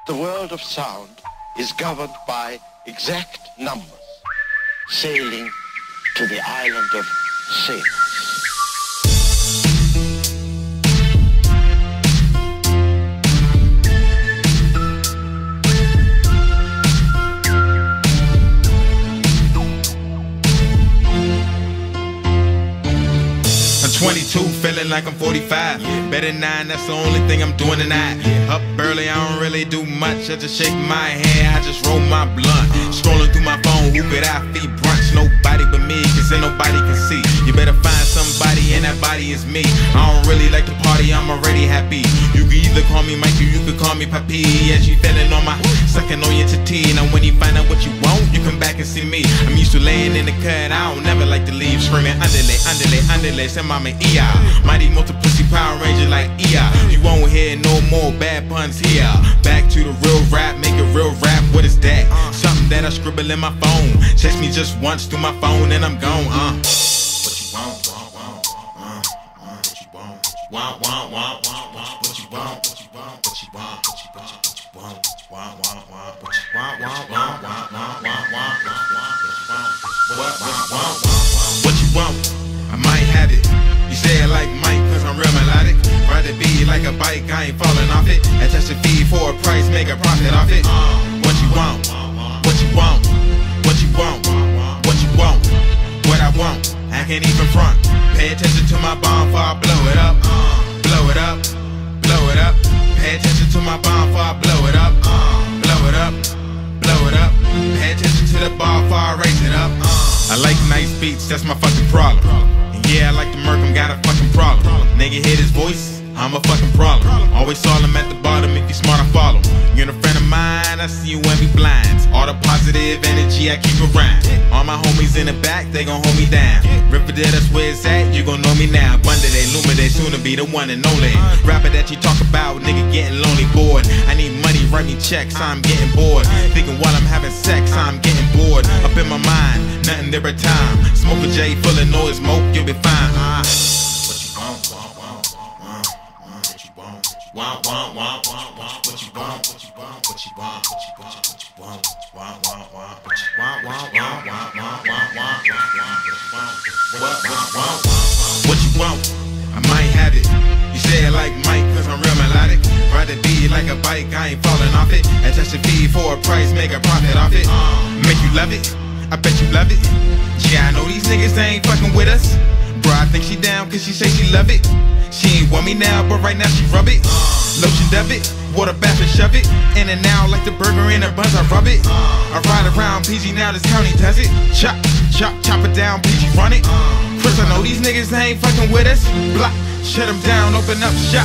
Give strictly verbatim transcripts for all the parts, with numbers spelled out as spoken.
The world of sound is governed by exact numbers, sailing to the island of sailors. twenty-two, feeling like I'm forty-five. Better nine, that's the only thing I'm doing tonight. Up early, I don't really do much. I just shake my hand, I just roll my blunt. Scrolling through my phone, who could I feed brunch? Nobody but me, cause ain't nobody can see. You better find somebody, and that body is me. I don't really like to party, I'm already happy. You can either call me Mikey, you can call me Papi. As you feeling on my, sucking on your titty. Now when you find out what you want, you come back and see me. I'm used to laying in the cut, I don't never like to leave. Screaming underlay, underlay, underlay, send mama E I. Mighty multiplicity Power Ranger like E I. You won't hear no more bad puns here. Back to the real rap, make it real rap. What is that? Something that I scribble in my phone. Text me just once through my phone and I'm gone. Uh. What you want? Want, want, want, want, what you want? Want, want, want, want, want, what you want? What you want? What you want? What you want? What you want? Want, want, want, what you want? Want, want, want, want, want, want, want, what you want? What, what, want, what you want? I might have it. You say it like Mike, cause I'm real melodic. Ride the beat like a bike, I ain't falling off it. Attach a fee for a price, make a profit off it. What you want? What you want? What you want? What you want? What I want? I can't even front. Pay attention to my bomb before I blow it up. Blow it up. Blow it up. Pay attention to my bomb before I blow it up. Blow it up. Blow it up. Pay attention to the bar before I raise it up. I like nice beats, that's my fucking problem. Yeah, I like to murk him, got a fucking problem. Nigga hear his voice, I'm a fucking problem. Always saw him at the bottom, if you smart I follow. You're a friend of mine, I see you and me blinds. All the positive energy I keep around. All my homies in the back, they gon' hold me down. River there, that's where it's at, you gon' know me now. Bunda they, Luma they, soon to be the one and only. Rapper that you talk about, nigga getting lonely, bored. I need money, write me checks, I'm getting bored. Thinking while I'm having sex, I'm getting bored. Up in my mind, nothing there but time. Smoke a J full of noise, smoke, you'll be fine. Uh. What you want, want, want, want, want, what you want, want, want, want, want, want, what you want, what you want, what you want, what you want, what you want, want, want, want, what you want, want, want, want, want, want, want, want, what, what, want, what you want, I might have it. You say it like Mike, cause I'm real melodic. Ride the beat like a bike, I ain't falling off it. Attach the fee for a price, make a profit off it. Make you love it, I bet you love it. Yeah, I know these niggas they ain't fucking with us. Bro, I think she down cause she say she love it. She ain't want me now, but right now she rub it. Lotion dub it, water bath and shove it. In and out like the burger in her buns, I rub it. I ride around P G, now this county does it. Chop, chop, chop it down, P G run it. Chris, I know these niggas they ain't fucking with us. Block, shut them down, open up shop.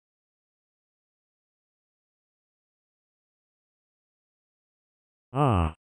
Ah.